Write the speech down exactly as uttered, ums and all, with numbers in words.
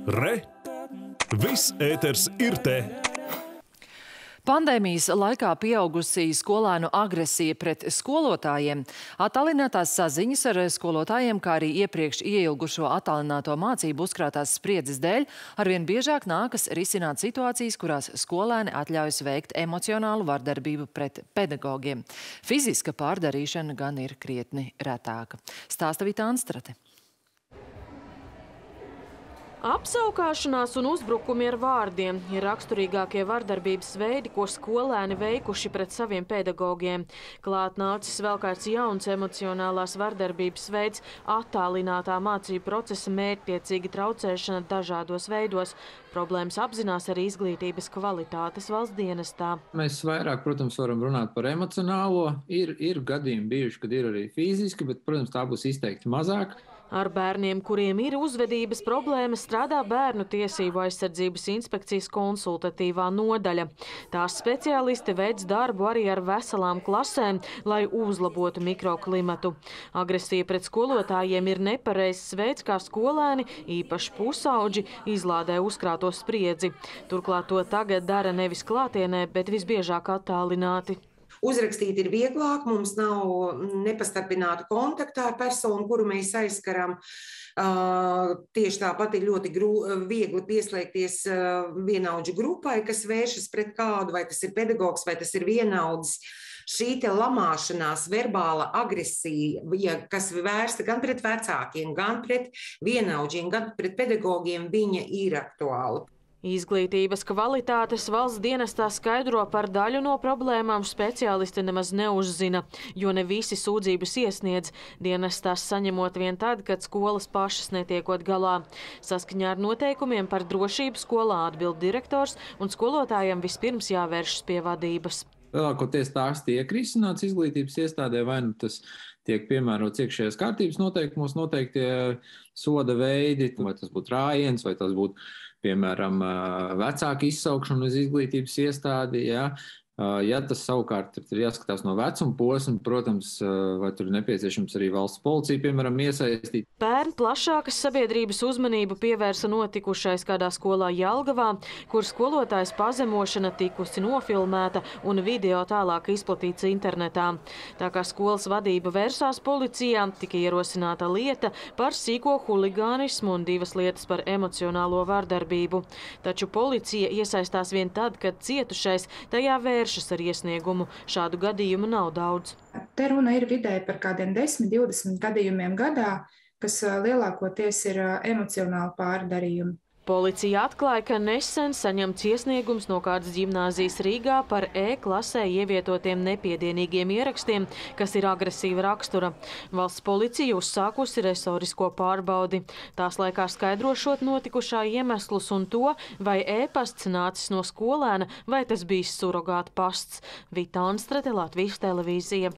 Re! Viss ēters ir te! Pandēmijas laikā pieaugusī skolēnu agresija pret skolotājiem, attālinātās saziņas ar skolotājiem, kā arī iepriekš ieilgušo attālināto mācību uzkrātās spriedzes dēļ, arvien biežāk nākas risināt situācijas, kurās skolēni atļaujas veikt emocionālu vardarbību pret pedagogiem. Fiziska pārdarīšana gan ir krietni retāka. Stāsta Vita Anstrate. Apsaukāšanās un uzbrukumi ar vārdiem ir raksturīgākie vardarbības veidi, ko skolēni veikuši pret saviem pedagogiem. Klāt nācis vēl kāds jauns emocionālās vardarbības veids – attālinātā mācību procesa mērķtiecīga traucēšana dažādos veidos. Problēmas apzinās arī izglītības kvalitātes valsts dienestā. Mēs vairāk, protams, varam runāt par emocionālo. Ir, ir gadījumi bijuši, kad ir arī fiziski, bet, protams, tā būs izteikti mazāk. Ar bērniem, kuriem ir uzvedības problēmas, strādā Bērnu tiesību aizsardzības inspekcijas konsultatīvā nodaļa. Tās speciālisti veic darbu arī ar veselām klasēm, lai uzlabotu mikroklimatu. Agresija pret skolotājiem ir nepareizs veids, kā skolēni, īpaši pusauģi, izlādē uzkrāto spriedzi. Turklāt to tagad dara nevis klātienē, bet visbiežāk attālināti. Uzrakstīt ir vieglāk, mums nav nepastarpinātu kontaktu ar personu, kuru mēs aizskaram. Uh, tieši tāpat ir ļoti gru, viegli pieslēgties uh, vienaudžu grupai, kas vēršas pret kādu, vai tas ir pedagogs, vai tas ir vienaudzis. Šī te lamāšanās, verbāla agresija, ja, kas vērsta gan pret vecākiem, gan pret vienaudžiem, gan pret pedagogiem, viņa ir aktuāla. Izglītības kvalitātes valsts dienestā skaidro par daļu no problēmām speciālisti nemaz neuzzina, jo ne visi sūdzības iesniedz. Dienestās saņemot vien tad, kad skolas pašas netiekot galā. Saskaņā ar noteikumiem par drošību skolā atbild direktors un skolotājiem vispirms jāvēršas pie vadības. Lielākoties tās tiek risināts izglītības iestādē, vai nu tas tiek piemērots iekšējās kārtības noteikumos noteiktie soda veidi, vai tas būtu rājiens, vai tas būtu, piemēram, vecāku izsaukšanu uz izglītības iestādi. Ja, ja tas savukārt ir jāskatās no vecuma posma, protams, vai tur ir nepieciešams arī valsts policija, piemēram, iesaistīt. Pērn plašākas sabiedrības uzmanību pievērsa notikušais kādā skolā Jelgavā, kur skolotājas pazemošana tikusi nofilmēta un video tālāk izplatīts internetā. Tā kā skolas vadība vērsās policijā, tika ierosināta lieta par sīko huligānismu un divas lietas par emocionālo vardarbību. Taču policija iesaistās vien tad, kad cietušais tajā vēršas ar iesniegumu. Šādu gadījumu nav daudz. Te runa ir vidēji par kādiem desmit, divdesmit gadījumiem gadā, kas lielākoties ir emocionāli pārdarījumi. Policija atklāja, ka nesen saņemts iesniegums no kādas ģimnāzijas Rīgā par E-klasē ievietotiem nepiedienīgiem ierakstiem, kas ir agresīva rakstura. Valsts policija uzsākusi resorisko pārbaudi. Tās laikā skaidrošot notikušā iemeslus un to, vai e-pasts nācis no skolēna, vai tas bijis surogāta pasts. Vita Anstrate, Latvijas televīzija.